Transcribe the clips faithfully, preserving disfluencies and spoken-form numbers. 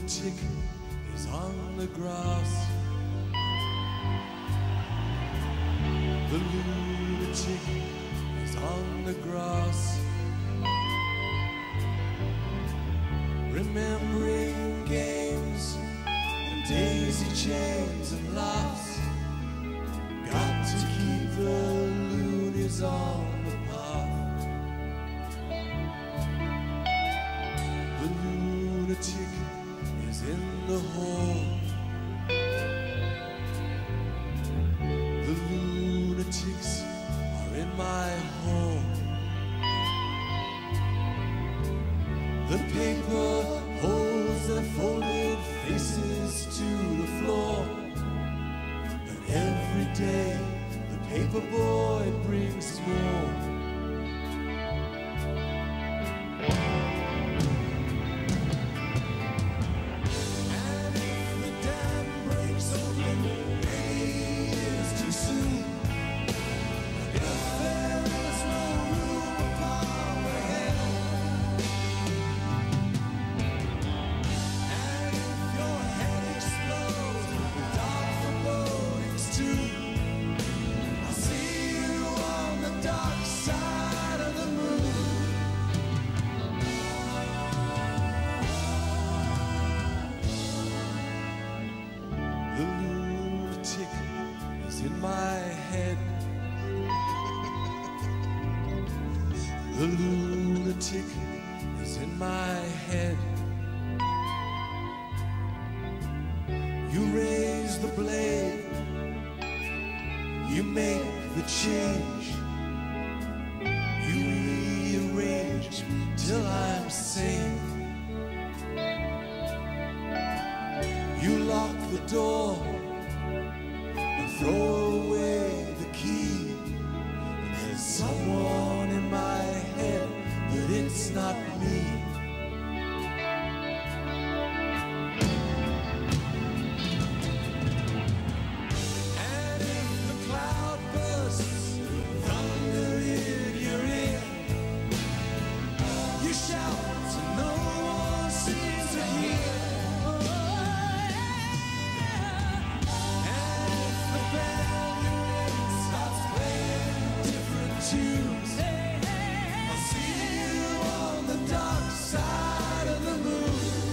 lunatic is on the grass. The lunatic is on the grass, remembering games and daisy chains and laughs. Got to keep the loonies on the path. The lunatic is in the hall. The lunatics are in my hall. The paper holds their folded faces to the floor, and every day the paper boy brings more. And if the dam breaks open many years too soon, if there is no room upon the hill, and if your head explodes with dark forebodings too, I'll see you on the dark side of the moon. The lunatic is in my head. The lunatic is in my head. You raise the blade, you make the change, you rearrange till I'm sane. You lock the door and throw away the key. There's someone in my head, but it's not me. And if the cloud bursts, thunder in your ear, you shout and no one seems to hear. And if the band you're in starts playing different tunes, I'll see you on the dark side of the moon.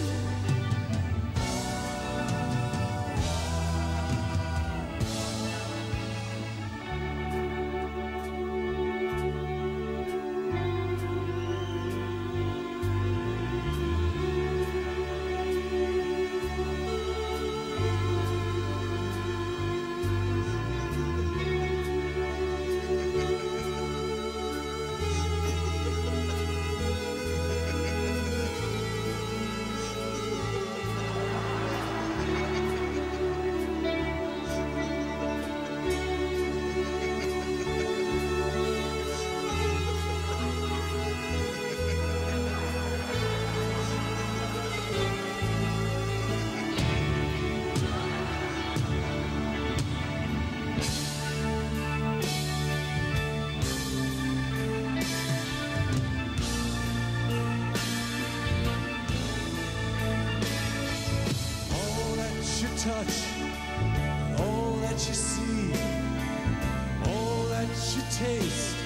All that you touch, all that you see, all that you taste,